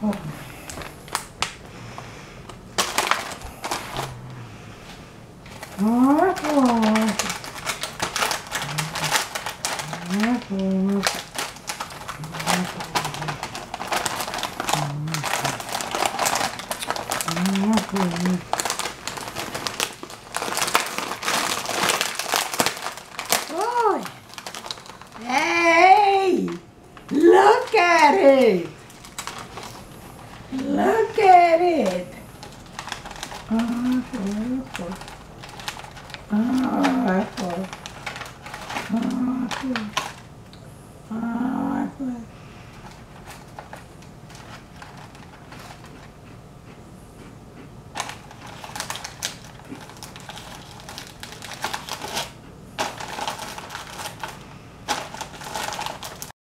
Oh. Boy, hey, look at it. Look at it. Oh,